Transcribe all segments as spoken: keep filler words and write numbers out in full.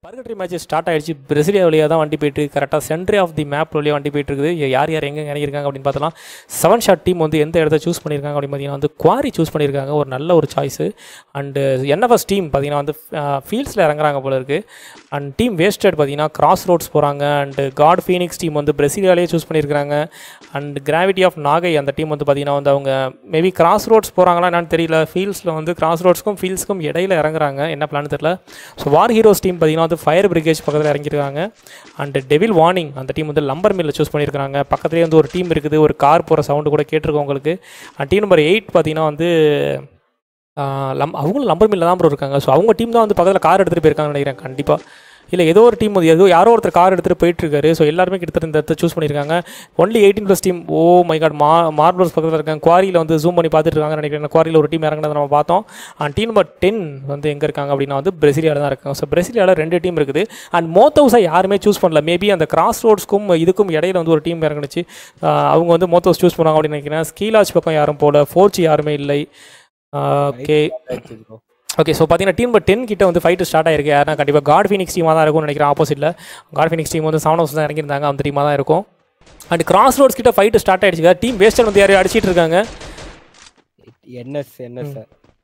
பர்கட்ரி match start ஆயிடுச்சு. Brasilia வழியாக தான் வண்டி போயிட்டு கரெக்டாக சென்ட்ரி ஆஃப் தி மேப் வழியாக வண்டி போயிட்டு இருக்குது. யார் யார் எங்கே இறங்கியிருக்காங்க அப்படின்னு பார்த்தலாம். செவன் ஷாட் டீம் வந்து எந்த இடத்த சூஸ் பண்ணியிருக்காங்க அப்படின்னு பார்த்தீங்கன்னா வந்து குவாரி சூஸ் பண்ணியிருக்காங்க. ஒரு நல்ல ஒரு சாய்ஸு. அண்டு என்எஃப்எஸ் டீம் பார்த்தீங்கன்னா வந்து ஃபீல்ட்ஸில் இறங்குறாங்க போல இருக்குது. அண்ட் டீம் வேஸ்டட் பார்த்தீங்கன்னா கிராஸ் ரோட்ஸ் போகிறாங்க. அண்டு காட் ஃபீனிக்ஸ் டீம் வந்து பிரசிலியாலேயே சூஸ் பண்ணியிருக்காங்க. அண்ட் கிராவிட்டி ஆஃப் நாகை அந்த டீம் வந்து பார்த்தீங்கன்னா வந்து அவங்க மேபி கிராஸ் ரோட்ஸ் போகிறாங்களா என்னன்னு தெரியல. ஃபீல்ட்ஸில் வந்து கிராஸ் ரோட்ஸ்க்கும் ஃபீல்ட்ஸ்க்கும் இடையில இறங்குறாங்க. என்ன பிளான் தெரியல. ஸோ வார் ஹீரோஸ் டீம் பார்த்தீங்கன்னா வந்து ஃபயர் பிரிகேஜ் பக்கத்தில் இறங்கியிருக்காங்க. அண்ட் டெவில் வார்னிங் அந்த டீம் வந்து லம்பர் மில்ல சூஸ் பண்ணியிருக்காங்க. பக்கத்துலேயே வந்து ஒரு டீம் இருக்குது. ஒரு கார் போகிற சவுண்டு கூட கேட்டிருக்கோம் உங்களுக்கு. அண்ட் டீம் நம்பர் எயிட் பார்த்தீங்கன்னா வந்து லம் அவங்களும் லம்பர் மில்ல தான் ப்ரோ இருக்காங்க. ஸோ அவங்க டீம் தான் வந்து பக்கத்தில் கார் எடுத்துகிட்டு போயிருக்காங்கன்னு நினைக்கிறேன். கண்டிப்பாக இல்லை ஏதோ ஒரு டீம் ஏதோ யாரோ ஒருத்தர் கார் எடுத்துகிட்டு போயிட்டுருக்காரு. ஸோ எல்லாருமே கிட்டத்தட்ட இந்த இடத்த சூஸ் பண்ணியிருக்காங்க. Only eighteen plus team oh my god மா மார்பிள்ஸ் பக்கத்தில் இருக்காங்க. குவாரியில் வந்து ஜூம் பண்ணி பார்த்துட்டு இருக்காங்க நினைக்கிறேன். குவாரியில் ஒரு டீம் இறங்கினதை நம்ம பார்த்தோம். அண்ட் டீம் நம்பர் டென் வந்து எங்கே இருக்காங்க அப்படின்னா வந்து பிரசிலியாவில் தான் இருக்காங்க. ஸோ பிரசிலியாவில் ரெண்டு டீம் இருக்குது. அண்ட் மோத்தோஸை யாருமே சூஸ் பண்ணல. மேபி அந்த கிராஸ் ரோட்ஸ்க்கும் இதுக்கும் இடையில வந்து ஒரு டீம் இறங்கிச்சு. அவங்க வந்து மோத்தோஸ் சூஸ் பண்ணுவாங்க அப்படின்னு நினைக்கிறேன். ஸ்கீலாஜ் பக்கம் யாரும் போல. ஃபோர்ச்சி யாருமே இல்லை. ஓகே ஓகே ஸோ பார்த்தீங்கன்னா டீம் நம்பர் டென் கிட்ட வந்து ஃபைட்டு ஸ்டார்ட் ஆயிருக்கு. யாருன்னா கண்டிப்பாக காட் ஃபீனிக்ஸ் டீமாக தான் இருக்கும்னு நினைக்கிறேன். ஆப்போசிட்டில் காட் ஃபீனிக்ஸ் டீம் வந்து செவன் ஹவுஸ் தான் இறங்கியிருந்தாங்க. அந்த டீமாக தான் இருக்கும். அண்ட் கிராஸ் ரோட்ஸ் கிட்ட ஃபைட்டு ஸ்டார்ட் ஆயிடுச்சு. டீம் வேஸ்டர் வந்து யாரையும் அடிச்சிட்டு இருக்காங்க. என்எஸ் என்எஸ்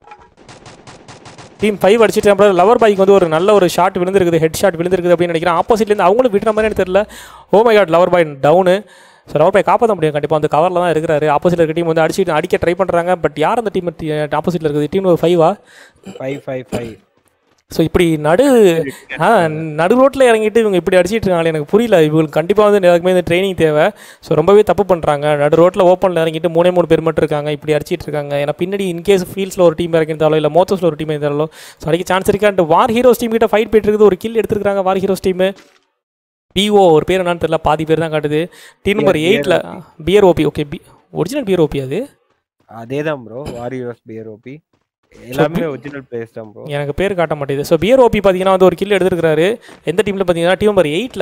டீம் ஃபைவ் அடிச்சிட்டு அப்புறம் லவர் பாய்க்கு வந்து ஒரு நல்ல ஒரு ஷாட் விழுந்திருக்குது. ஹெட் ஷாட் விழுந்திருக்குது அப்படின்னு நினைக்கிறேன். ஆப்போசிட்லேருந்து அவங்களும் விடுற மாதிரி எனக்கு தெரியல. Oh my god lover boy down. So lover boy காப்பாற்ற முடியும் கண்டிப்பாக. அந்த கவரில் தான் இருக்கிறாரு. ஆப்போசிட்டில் இருக்க டீம் வந்து அடிச்சுட்டு அடிக்க ட்ரை பண்ணுறாங்க. பட் யார் அந்த டீம் ஆப்போசிட்டில் இருக்குது? டீம் ஒரு ஃபைவா ஃபைவ் ஃபைவ் ஃபைவ் ஸோ இப்படி நடு ஆ நடு ரோட்டில் இறங்கிட்டு இவங்க இப்படி அடிச்சிட்டு இருக்காங்களே எனக்கு புரியல. இவங்களுக்கு கண்டிப்பாக வந்து எல்லாருக்குமே இந்த ட்ரைனிங் தேவை. ஸோ ரொம்பவே தப்பு பண்ணுறாங்க. நடு ரோட்டில் ஓப்பனில் இறங்கிட்டு மூணே மூணு பேர் மட்டும் இருக்காங்க. இப்படி அடிச்சிட்டு இருக்காங்க. ஏன்னா பின்னாடி இன்கேஸ் ஃபீல்ட்ஸில் ஒரு டீம் இறங்கியிருந்தாலோ இல்லை மோத்தோஸில் ஒரு டீம் இருந்தாலோ ஸோ அடிக்க சான்ஸ் இருக்கான்ட்டு வார் ஹீரோஸ் டீம் கிட்ட ஃபைட் போயிட்டு இருக்குது. ஒரு கில் எடுத்துருக்காங்க வார் ஹீரோஸ் டீமு. பிஓ ஒரு பேர் என்னன்னு தெரியல. பாதி பேர் தான் காட்டுது. டீம் நம்பர் எயிட்டில் bear OP. Okay B original bear OP அது அதே தான் bro. War heroes bear OP எல்லாமே ஒரிஜினல் பிளேயர்ஸ் தான் ப்ரோ. எனக்கு பேர் காட்ட மாட்டேங்குது. ஸோ பியர் ஓபி பார்த்தீங்கன்னா வந்து ஒரு கில் எடுத்துருக்காரு. எந்த டீமில் பார்த்தீங்கன்னா டீம் நம்பர் எயிட்டில்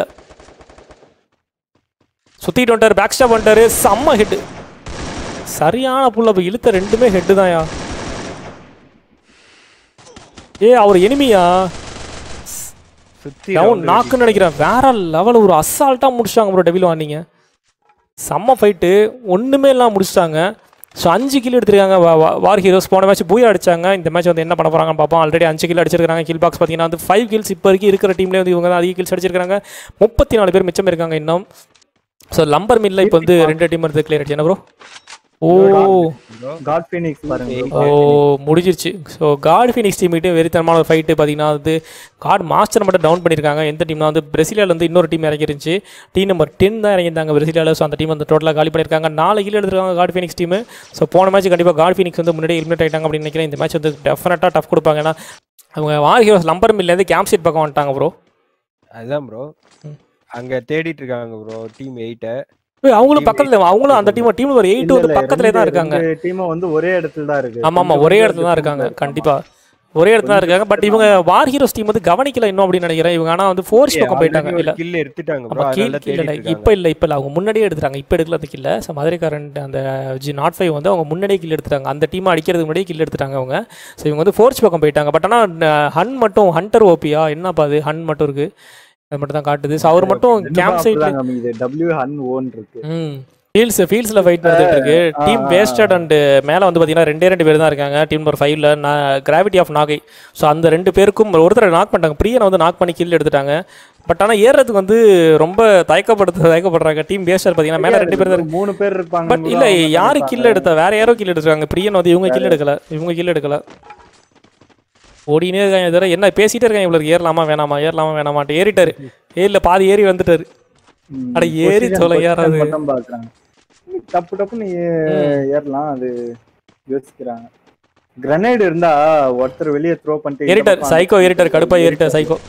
சுற்றிட்டு வந்துட்டார். பேக் ஸ்டாப் வந்துட்டாரு. செம்ம ஹெட்டு. சரியான புள்ள அப்போ இழுத்த ரெண்டுமே ஹெட்டு தான்யா. ஏ அவர் எனிமியா டவுன் நாக்குன்னு நினைக்கிறேன். வேற லெவல் ஒரு அசால்ட்டாக முடிச்சிட்டாங்க ப்ரோ. டெவில் வார்னிங்க செம்ம ஃபைட்டு. ஒன்றுமே இல்லாமல் முடிச்சிட்டாங்க. ஸோ அஞ்சு கில் எடுத்துருக்காங்க வார் ஹீரோஸ். போன மேட்ச் பூயா அடிச்சாங்க. இந்த மேட்ச் வந்து என்ன பண்ண போகிறாங்கன்னு பார்ப்போம். ஆல்ரெடி அஞ்சு கில் அடிச்சிருக்காங்க. கில் பாக்ஸ் பார்த்தீங்கன்னா வந்து ஃபைவ் கில்ஸ் இப்போ வரைக்கும் இருக்கிற டீம்லேயே வந்து இவங்க தான் அதிக கில்ஸ் அடிச்சிருக்காங்க. முப்பத்தி நாலு பேர் மிச்சம் இருக்காங்க இன்னும். ஸோ லம்பர் மில்ல இப்போ வந்து ரெண்டு டீம் எடுத்து கிளியர் ஆச்சு. என்ன ப்ரோ? ஓ காட் ஃபீனிக்ஸ் பாருங்க. ஓ முடிஞ்சிருச்சு. ஸோ காட் ஃபீனிக்ஸ் டீம் கிட்டே வெறித்தனமான ஒரு ஃபைட்டு பார்த்தீங்கன்னா வந்து காட் மாஸ்டர் மட்டும் டவுன் பண்ணியிருக்காங்க. எந்த டீம்னா வந்து பிரசிலியாவில் வந்து இன்னொரு டீம் இறங்கிருந்துச்சு. டீம் நம்பர் டென் தான் இறங்கியிருந்தாங்க பிரசிலியாவில். ஸோ அந்த டீம் வந்து டோட்டலாக காலி பண்ணியிருக்காங்க. நாலு கிலோ எடுத்துருக்காங்க காட் ஃபீனிக்ஸ் டீம். ஸோ போன மேட்ச் கண்டிப்பாக காட் ஃபீனிக்ஸ் வந்து முன்னாடி எலிமினேட் ஆகிட்டாங்க அப்படின்னு நினைக்கிறேன். இந்த மேட்ச் வந்து டெஃபினட்டாக டஃப் கொடுப்பாங்க. ஏன்னா அவங்க வார் ஹீரோஸ் லம்பர் மில்லேருந்து கேம்ப் சீட் பக்கம் வந்துட்டாங்க ப்ரோ. அதுதான் ப்ரோ அங்கே தேடிட்டு இருக்காங்க ப்ரோ டீம் எயிட்டை. அவங்களும் பக்கத்துல அவங்களும் அந்த டீம் டீம் ஒரு எயிட் வந்து பக்கத்துலேயே தான் இருக்காங்க. டீம் வந்து ஒரே இடத்துல தான் இருக்கு. ஆமா ஆமா ஒரே இடத்துல தான் இருக்காங்க. கண்டிப்பா ஒரே இடத்துல தான் இருக்காங்க. பட் இவங்க வார் ஹீரோஸ் டீம் வந்து கவனிக்கல இன்னும் அப்படின்னு நினைக்கிறேன். இவங்க ஆனால் வந்து ஃபோர்ஸ் பக்கம் போயிட்டாங்க. இல்லை கில் எடுத்துட்டாங்க ப்ரோ. இப்போ இல்லை இப்போ இல்லை அவங்க முன்னாடியே எடுத்துட்டாங்க. இப்போ எடுக்கல அந்த கில்ல. ஸோ மதுரைக்காரன் அந்த ஜி நாட் ஃபைவ் வந்து அவங்க முன்னாடியே கில் எடுத்துட்டாங்க. அந்த டீமை அடிக்கிறதுக்கு முன்னாடியே கில் எடுத்துட்டாங்க அவங்க. ஸோ இவங்க வந்து ஃபோர்ஸ் பக்கம் போயிட்டாங்க. பட் ஆனால் ஹன் மட்டும் ஹண்டர் ஓபியா என்னப்பா அது ஹன் மட்டும் இருக்கு. அது மட்டும் தான் காட்டுது. ஸோ அவர் மட்டும் கேம்ப் சைட்ல டபிள்யூ ஹன் ஓன் இருக்கு. ம் ஃபீல்ட்ஸ் ஃபீல்ட்ஸில் ஃபைட் நடந்துட்டு இருக்கு. டீம் வேஸ்டட் அண்ட் மேலே வந்து பார்த்தீங்கன்னா ரெண்டே ரெண்டு பேர் தான் இருக்காங்க. டீம் நம்பர் ஃபைவ்ல நான் கிராவிட்டி ஆஃப் நாகை. ஸோ அந்த ரெண்டு பேருக்கும் ஒருத்தரை நாக் பண்ணிட்டாங்க. பிரியனை வந்து நாக் பண்ணி கில் எடுத்துட்டாங்க. பட் ஆனால் ஏறுறதுக்கு வந்து ரொம்ப தயக்கப்படுத்த தயக்கப்படுறாங்க. டீம் வேஸ்டர் பார்த்தீங்கன்னா மேலே ரெண்டு பேர் தான் மூணு பேர் இருப்பாங்க. பட் இல்லை யாரு கில் எடுத்தா வேற யாரோ கில் எடுத்துருக்காங்க. பிரியன் வந்து இவங்க கில் எடுக்கல. இவங்க கில் எடுக்கல. ஓடினே இருக்காங்க. தவிர என்ன பேசிகிட்டே இருக்காங்க. இவ்வளோ ஏறலாமா வேணாமா ஏறலாமா வேணாமான்ட்டு ஏறிட்டாரு. ஏரியில் பாதி ஏறி வந்துட்டாரு. அட ஏறி சொல்ல ஏறாது. டப்பு டப்புன்னு ஏறலாம். அது யோசிக்கிறாங்க. கிரனேட் இருந்தா ஒருத்தர் வெளியே த்ரோ பண்ணிட்டு ஏறிட்டார். சைக்கோ ஏறிட்டார். கடுப்பா ஏறிட்டார் சைக்கோ.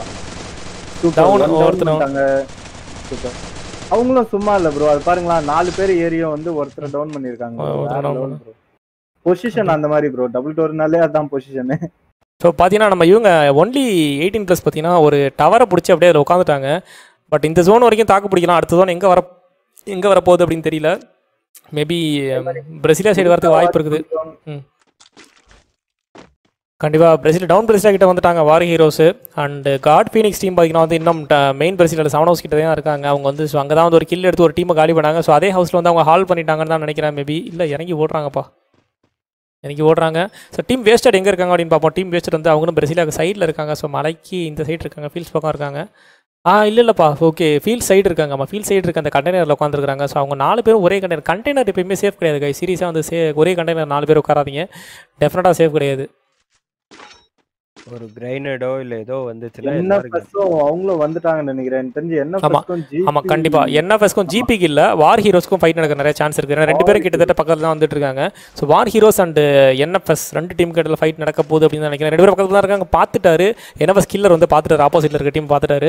அவங்களும் சும்மா இல்ல ப்ரோ. அது பாருங்களா நாலு பேர் ஏரியும் வந்து ஒருத்தர் டவுன் பண்ணிருக்காங்க. பொசிஷன் அந்த மாதிரி ப்ரோ. டபுள் டோர்னாலே அதான் பொசிஷனு. ஸோ பார்த்தீங்கன்னா நம்ம இவங்க ஒன்லி எயிட்டீன் ப்ளஸ் பார்த்தீங்கன்னா ஒரு டவரை பிடிச்சி அப்படியே அதில் உட்காந்துட்டாங்க. பட் இந்த ஜோன் வரைக்கும் தாக்கு பிடிக்கலாம். அடுத்த ஜோன் எங்கே வர எங்கே வரப்போகுது அப்படின்னு தெரியல. மேபி பிரசிலியா சைடு வரதுக்கு வாய்ப்பு இருக்குது. ம் கண்டிப்பாக பிரசில் டவுன் பிரசிலா கிட்ட வந்துட்டாங்க war heroes and god phoenix team பார்த்தீங்கன்னா வந்து இன்னும் மெயின் பிரசிலில் செவன் ஹவுஸ் கிட்ட தான் இருக்காங்க. அவங்க வந்து ஸோ அங்கே தான் வந்து ஒரு கில் எடுத்து ஒரு டீமை காலி பண்ணாங்க. ஸோ அதே ஹவுஸில் வந்து அவங்க ஹால் பண்ணிட்டாங்கன்னு தான் நினைக்கிறேன். மேபி இல்லை இறங்கி ஓடுறாங்கப்பா இறங்கி ஓடுறாங்க. ஸோ டீம் வேஸ்டட் எங்கே இருக்காங்க அப்படின்னு பார்ப்போம். டீம் வேஸ்டட் வந்து அவங்களும் பிரசிலாவுக்கு சைடில் இருக்காங்க. ஸோ மலைக்கு இந்த சைடு இருக்காங்க, ஃபீல்ட்ஸ் பக்கம் இருக்காங்க. ஆ இல்லை இல்லைப்பா ஓகே ஃபீல்ட் சைடு இருக்காங்க. ஆமாம் ஃபீல்ட் சைடு இருக்க அந்த கண்டெய்னரில் உட்காந்துருக்காங்க. ஸோ அவங்க நாலு பேரும் ஒரே கண்டெய்னர் கண்டெய்னர் எப்பயுமே சேஃப் கிடையாது கை. சீரியஸாக வந்து சே ஒரே கண்டெய்னர் நாலு பேர் உட்காராதீங்க, டெஃபினட்டாக சேஃப் கிடையாது. ஒரு கிரைனடோ இல்ல ஏதோ வந்துச்சுன்னா என்ன ஃபர்ஸ்டும் அவங்களும் வந்துட்டாங்கன்னு நினைக்கிறேன் தெரிஞ்சு. என்ன ஃபர்ஸ்டும் ஜி ஆமா கண்டிப்பா என்எஃப்எஸ்க்கும் ஜிபிக்கு இல்ல வார் ஹீரோஸ்க்கும் ஃபைட் நடக்க நிறைய சான்ஸ் இருக்கு. ஏன்னா ரெண்டு பேரும் கிட்டத்தட்ட பக்கத்துல தான் வந்துட்டு இருக்காங்க. So war heroes and NFS ரெண்டு டீம் கிட்ட ஃபைட் நடக்க போகுது அப்படின்னு நினைக்கிறேன். ரெண்டு பேரும் பக்கத்துல தான் இருக்காங்க. பார்த்துட்டாரு என்எஃப்எஸ் கில்லர் வந்து பார்த்துட்டாரு, ஆப்போசிட்ல இருக்க டீம் பார்த்துட்டாரு.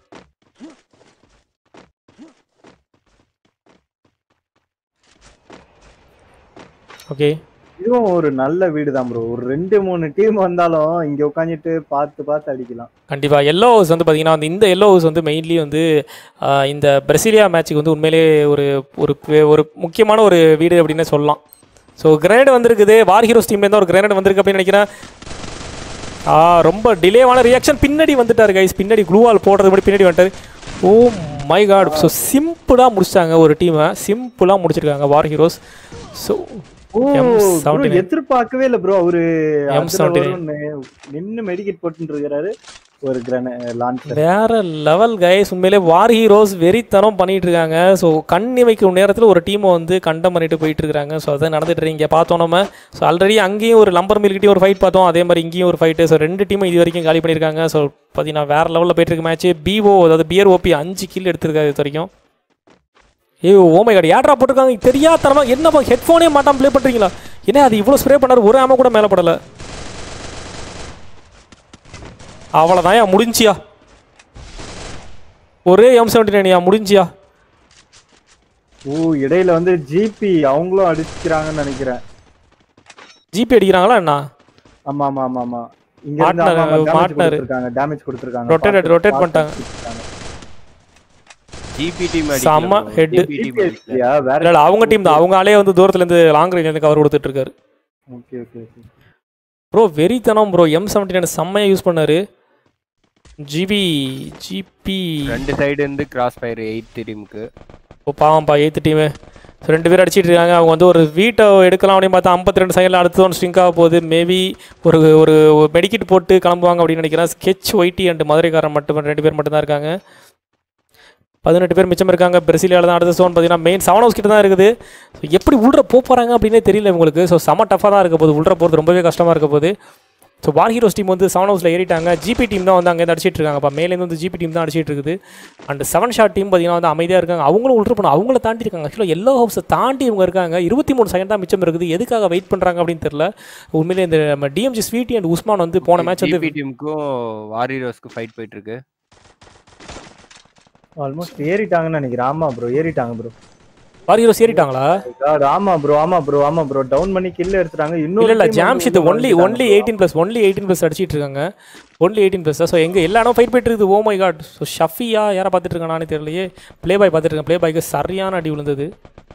ஓகே இதுவும் ஒரு நல்ல வீடு தான் ப்ரோ. ஒரு ரெண்டு மூணு டீம் வந்தாலும் இங்க உட்காந்துட்டு பார்த்து பார்த்து அடிக்கலாம். கண்டிப்பா எல்லோ ஹவுஸ் வந்து பார்த்தீங்கன்னா வந்து இந்த எல்லோ ஹவுஸ் வந்து மெயின்லி வந்து இந்த பிரசிலியா மேட்சுக்கு வந்து உண்மையிலே ஒரு ஒரு ஒரு முக்கியமான ஒரு வீடு அப்படின்னு சொல்லலாம். ஸோ கிரேனேட் வந்திருக்குது வார் ஹீரோஸ் டீம்லேருந்து ஒரு கிரேனேட் வந்திருக்கு அப்படின்னு நினைக்கிறேன். ஆ ரொம்ப டிலேவான ரியாக்ஷன். பின்னாடி வந்துட்டார் கைஸ், பின்னாடி க்ளூவால் போடுறது மாதிரி பின்னாடி வந்துட்டார். ஓ மை காட். ஸோ சிம்பிளாக முடிச்சிட்டாங்க ஒரு டீமை, சிம்பிளாக முடிச்சிருக்காங்க வார் ஹீரோஸ். ஸோ எதிர்பார்க்கவே இல்ல ப்ரோ. அவரு நின்னு மெடிக்கெட் போட்டு இருக்காரு. ஒரு வேற லெவல் கைஸ். உண்மையிலே வார் ஹீரோஸ் வெறித்தனம் பண்ணிட்டு இருக்காங்க. ஸோ கண் இமைக்கும் நேரத்தில் ஒரு டீமை வந்து கண்டம் பண்ணிட்டு போயிட்டு இருக்காங்க. ஸோ அதை நடந்துட்டு இங்கே பார்த்தோம் நம்ம. ஸோ ஆல்ரெடி அங்கேயும் ஒரு லம்பர் மில்கிட்டையும் ஒரு ஃபைட் பார்த்தோம், அதே மாதிரி இங்கேயும் ஒரு ஃபைட்டு. ஸோ ரெண்டு டீமும் இது வரைக்கும் காலி பண்ணியிருக்காங்க. ஸோ பார்த்தீங்கன்னா வேற லெவலில் போயிட்டு இருக்கு மேட்ச். பிஓ அதாவது பியர் ஓபி அஞ்சு கில் எடுத்திருக்காரு இது வரைக்கும். ஏ ஓ மை காட் ஏட்ரா போட்டிருக்காங்க தெரியாதனமா. என்னப்பா ஹெட்ஃபோனே மாட்டாம ப்ளே பண்ணுறீங்களா? என்ன அது இவ்வளோ ஸ்ப்ரே பண்ணாரு, ஒரு ஆம கூட மேலே படலை. அவ்வளோதான் ஏன் முடிஞ்சியா? ஒரே எம் செவன்டி நைன்யா முடிஞ்சியா? ஓ இடையில வந்து ஜிபி அவங்களும் அடிச்சுக்கிறாங்கன்னு நினைக்கிறேன். ஜிபி அடிக்கிறாங்களா என்ன? ஆமா ஆமா ஆமா ஆமா இங்க இருந்து மாட்னாரு இருக்காங்க, டேமேஜ் கொடுத்திருக்காங்க. ரொட்டேட் ரொட்டேட் பண்ணிட்டாங்க. ஜிபி டீம் அடி சம ஹெட். வேற அவங்க டீம் தான். அவங்க ஆளே வந்து தூரத்துல இருந்து லாங் ரேஞ்ச்ல இருந்து கவர் கொடுத்துட்டு இருக்காரு. ஓகே ஓகே ஓகே ப்ரோ வெறித்தனம் ப்ரோ. எம் செவன்டி நைன் செம்மையா யூஸ் பண்ணாரு. ஜிபி ஜிபி ரெண்டு சைடு இருந்து கிராஸ் ஃபயர் எயிட் டீமுக்கு. ஓ பாவம்பா எயித்து டீமு. ஸோ ரெண்டு பேர் அடிச்சிட்டு இருக்காங்க. அவங்க வந்து ஒரு வீட்டை எடுக்கலாம் அப்படின்னு பார்த்தா ஐம்பத்தி ரெண்டு செகண்டில் அடுத்து ஒன்று ஸ்ட்ரிங்க் ஆக போகுது. மேபி ஒரு ஒரு மெடிக்கிட் போட்டு கிளம்புவாங்க அப்படின்னு நினைக்கிறேன். ஸ்கெச் ஒய்டி அண்ட் மதுரைக்காரன் மட்டும் ரெண்டு பேர் மட்டும்தான் இருக்காங்க. பதினெட்டு பேர் மிச்சம் இருக்காங்க. பிரசிலியாவில் தான் அடுத்த சோன் பார்த்தீங்கன்னா மெயின் செவன் ஹவுஸ் கிட்ட தான் இருக்குது. ஸோ எப்படி உள்ள போகிறாங்க அப்படின்னே தெரியல உங்களுக்கு. ஸோ செம டஃபாக தான் இருக்க போகுது, உள்ள போகிறது ரொம்பவே கஷ்டமாக இருக்க போகுது. ஸோ வார் ஹீரோஸ் டீம் வந்து செவன் ஹவுஸில் ஏறிட்டாங்க. ஜிபி டீம் தான் வந்து அங்கேருந்து அடிச்சிட்டு இருக்காங்கப்பா. மேலேருந்து வந்து ஜிபி டீம் தான் அடிச்சிட்டு இருக்குது. அண்ட் செவன் ஷாட் டீம் பார்த்தீங்கன்னா வந்து அமைதியாக இருக்காங்க. அவங்களும் உள்ள போகணும், அவங்கள தாண்டி இருக்காங்க. ஆக்சுவலாக எல்லோ ஹவுஸை தாண்டி இவங்க இருக்காங்க. இருபத்தி மூணு செகண்ட் தான் மிச்சம் இருக்குது. எதுக்காக வெயிட் பண்ணுறாங்க அப்படின்னு தெரியல. உண்மையிலே இந்த நம்ம டிஎம்ஜி ஸ்வீட்டி அண்ட் உஸ்மான் வந்து போன மேட்ச் வந்து டீமுக்கும் வார் ஹீரோஸ்க்கு ஃபைட் போயிட்டு இருக்கு. ஆல்மோஸ்ட் ஏறிட்டாங்கன்னு நினைக்கிறேன். ஆமா ப்ரோ ஏறிட்டாங்க ப்ரோ. வார் ஹீரோஸ் ஏறிட்டாங்களா? ஆமா ப்ரோ ஆமா ப்ரோ ஆமா ப்ரோ டவுன் பண்ணி கில் எடுத்துட்டாங்க. இன்னும் இல்ல இல்ல Jamshid only only eighteen plus only eighteen plus அடிச்சிட்டு இருக்காங்க. Only eighteen plus. ஸோ எங்க எல்லா இடம் ஃபைட் போயிட்டு இருக்குது. Oh my god. ஸோ ஷஃபியா யாரை பார்த்துட்டு இருக்கானே தெரியலையே. ப்ளே பாய் பார்த்துட்டு இருக்கேன். ப்ளே பாய்க்கு சரியான அடி விழுந்தது.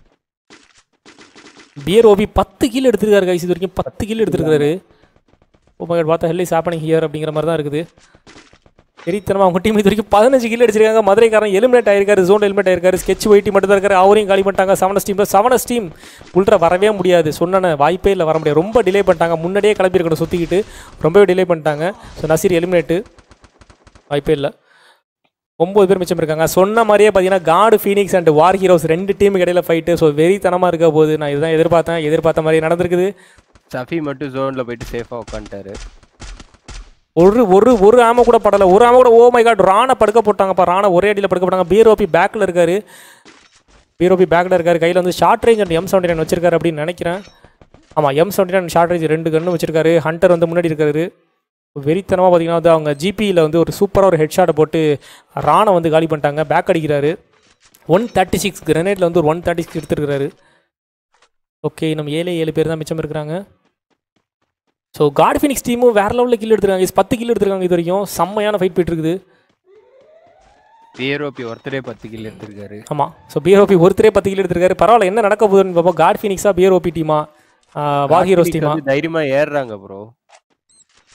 பியர் ஓபி பத்து கில் எடுத்திருக்காரு கைஸ். இது வரைக்கும் பத்து கில் எடுத்திருக்காரு. ஓ மை காட் பார்த்தா ஹெல் இஸ் ஹேப்பனிங் ஹியர் அப்படிங்கிற மாதிரி தான் இருக்குது. தெரித்தனமா அவங்க டீம் இது வரைக்கும் பதினஞ்சு கில் அடிச்சிருக்காங்க. மதுரைக்காரன் எலிமினேட் ஆயிருக்காரு, ஜோன் எலிமினேட் ஆயிருக்காரு. ஸ்கெச் ஒயிட்டி மட்டும் தான் இருக்காரு, அவரையும் காலி பண்ணிட்டாங்க. செவனஸ் டீம் செவனஸ் டீம் உள்ள வரவே முடியாது. சொன்ன வாய்ப்பே இல்லை, வர முடியாது. ரொம்ப டிலே பண்ணிட்டாங்க. முன்னாடியே கிளம்பி இருக்கணும் சுற்றிக்கிட்டு, ரொம்பவே டிலே பண்ணிட்டாங்க. ஸோ நசீர் எலிமினேட்டு வாய்ப்பே இல்லை. ஒம்பது பேர் மிச்சம் இருக்காங்க. சொன்ன மாதிரியே பார்த்தீங்கன்னா காடு ஃபீனிக்ஸ் அண்ட் வார் ஹீரோஸ் ரெண்டு டீமுக்கு இடையில ஃபைட்டு. ஸோ வெறித்தனமாக இருக்க போது. நான் இதுதான் எதிர்பார்த்தேன், எதிர்பார்த்த மாதிரி நடந்திருக்குது. சஃபி மட்டும் ஜோனில் போயிட்டு சேஃபாக உட்காந்துட்டாரு. ஒரு ஒரு ஒரு ஆம கூட படலை, ஒரு ஆம கூட. ஓ மை காட் ராணை படுக்க போட்டாங்கப்பா. ராணை ஒரே அடியில் படுக்க போட்டாங்க. பியரோபி பேக்கில் இருக்காரு. பியரோபி பேக்கில் இருக்காரு. கையில் வந்து short range and M seventy nine வச்சிருக்காரு அப்படின்னு நினைக்கிறேன். ஆமாம் M seventy nine short range ரெண்டு கன்று வச்சிருக்காரு. ஹண்டர் வந்து முன்னாடி இருக்காரு. வெறித்தனமாக பார்த்தீங்கன்னா வந்து அவங்க ஜிபியில் வந்து ஒரு சூப்பராக ஒரு ஹெட் ஷாட்டை போட்டு ராணை வந்து காலி பண்ணிட்டாங்க. பேக் அடிக்கிறாரு. ஒன் தேர்ட்டி சிக்ஸ் கிரனேட்டில் வந்து ஒரு ஒன் தேர்ட்டி சிக்ஸ் எடுத்துருக்காரு. ஓகே நம்ம ஏழு ஏழு பேர் தான் மிச்சம் இருக்கிறாங்க. ஸோ காட் ஃபீனிக்ஸ் டீமும் வேறு லெவலில் கில் எடுத்துருக்காங்க. பத்து கில் எடுத்துருக்காங்க இது வரைக்கும். செம்மையான ஃபைட் போயிட்டு இருக்குது. பியரோபி ஒருத்தரே பத்து கில் எடுத்திருக்காரு. ஆமாம் ஸோ பியரோபி ஒருத்தரே பத்து கில் எடுத்திருக்காரு. பரவாயில்ல, என்ன நடக்க போகுதுன்னு பார்ப்போம். காட் ஃபீனிக்ஸா பியரோபி டீமா வார் ஹீரோஸ் டீமா தைரியமாக ஏறுறாங்க ப்ரோ.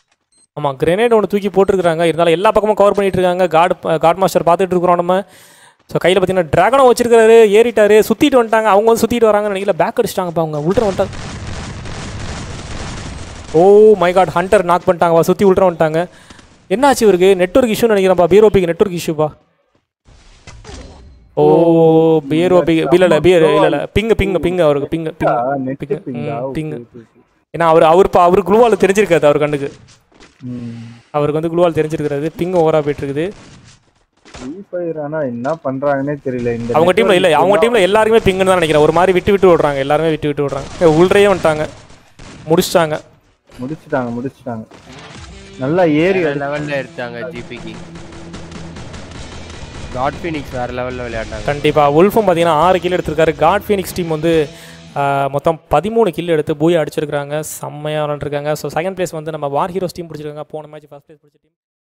ஆமாம் கிரெனேட் ஒன்று தூக்கி போட்டுருக்காங்க. இருந்தாலும் எல்லா பக்கமும் கவர் பண்ணிட்டு இருக்காங்க. காட் காட் மாஸ்டர் பார்த்துட்டு இருக்கிறோம் நம்ம. ஸோ கையில் பார்த்தீங்கன்னா ட்ராகனும் வச்சிருக்காரு. ஏறிட்டாரு. சுற்றிட்டு வந்துட்டாங்க. அவங்க வந்து சுற்றிட்டு வராங்கன்னு நினைக்கல. பேக் அடிச்சிட்டாங்கப்பா அவங்க. உள்ட்ர வந்துட்டாங்க. Oh my god hunter knock பண்ணிட்டாங்கப்பா. சுற்றி உள்ட்ர வந்துட்டாங்க. என்னாச்சு இவருக்கு? நெட்வொர்க் இஷ்யூன்னு நினைக்கிறேன்ப்பா. பியரோபிக்கு நெட்வொர்க் இஷ்யூப்பா. ஓ பியரோபி இல்லை இல்லை பியர் இல்லை இல்லை பிங்கு பிங்கு பிங்கு அவருக்கு பிங்கு பிங்கு பிங்கு. ஏன்னா அவர் அவர் அவர் குளுவால் தெரிஞ்சிருக்காது அவர் கண்ணுக்கு. அவருக்கு வந்து குளுவால் தெரிஞ்சிருக்கிறது. பிங்கு ஓவரா போயிட்டு இருக்குது. என்ன பண்றாங்கன்னே தெரியல. அவங்க டீம்ல இல்ல அவங்க டீம்ல எல்லாருமே பிங்குன்னு தான் நினைக்கிறேன். ஒரு மாதிரி விட்டு விட்டு விடுறாங்க. எல்லாருமே விட்டு விட்டு விடுறாங்க. உள்றையே வந்துட்டாங்க. முடிச்சிட்டாங்க முடிச்சிட்டாங்க முடிச்சிட்டாங்க நல்லா ஏறி லெவல்ல எடுத்தாங்க. ஜிபிக்கு காட் ஃபீனிக்ஸ் வேற லெவல்ல விளையாடுறாங்க. கண்டிப்பா உல்ஃபும் பார்த்தீங்கன்னா ஆறு கில் எடுத்திருக்காரு. காட் ஃபீனிக்ஸ் டீம் வந்து மொத்தம் பதிமூணு கில் எடுத்து பூயா அடிச்சிருக்காங்க. செம்மையாக விளாண்டுருக்காங்க. ஸோ செகண்ட் பிளேஸ் வந்து நம்ம வார் ஹீரோஸ் டீம் பிடிச்சிருக்காங்க. போன மேட்ச் ஃபர்ஸ்ட் பிளேஸ் பிடிச்ச டீம்